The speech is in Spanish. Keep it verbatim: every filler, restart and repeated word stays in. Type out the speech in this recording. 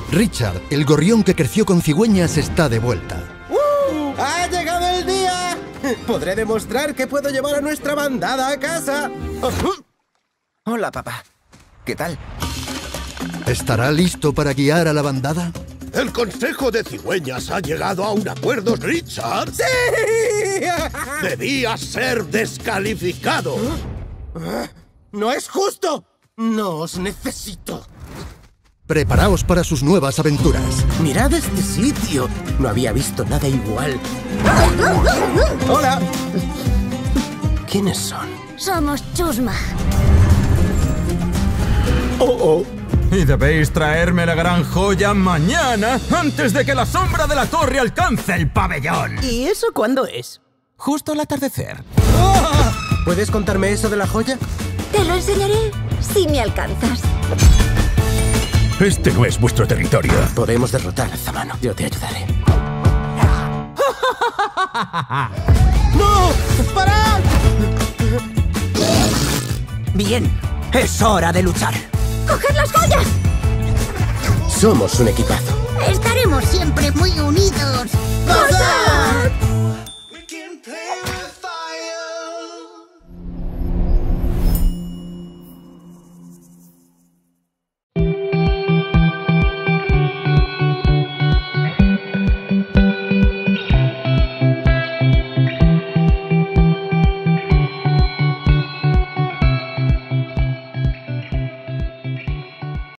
Richard, el gorrión que creció con cigüeñas, está de vuelta. ¡Uh! ¡Ha llegado el día! Podré demostrar que puedo llevar a nuestra bandada a casa. Hola, papá. ¿Qué tal? ¿Estará listo para guiar a la bandada? El Consejo de Cigüeñas ha llegado a un acuerdo, Richard. ¡Sí! Debías ser descalificado. ¡No es justo! No os necesito. Preparaos para sus nuevas aventuras. Mirad este sitio. No había visto nada igual. ¡Hola! ¿Quiénes son? Somos Chusma. ¡Oh, oh! Y debéis traerme la gran joya mañana, antes de que la sombra de la torre alcance el pabellón. ¿Y eso cuándo es? Justo al atardecer. ¡Oh! ¿Puedes contarme eso de la joya? Te lo enseñaré si me alcanzas. Este no es vuestro territorio. Podemos derrotar a Zamano. Yo te ayudaré. ¡No! ¡Parad! Bien, es hora de luchar. ¡Coged las joyas! Somos un equipazo. Estaremos siempre muy unidos. ¡Pasad!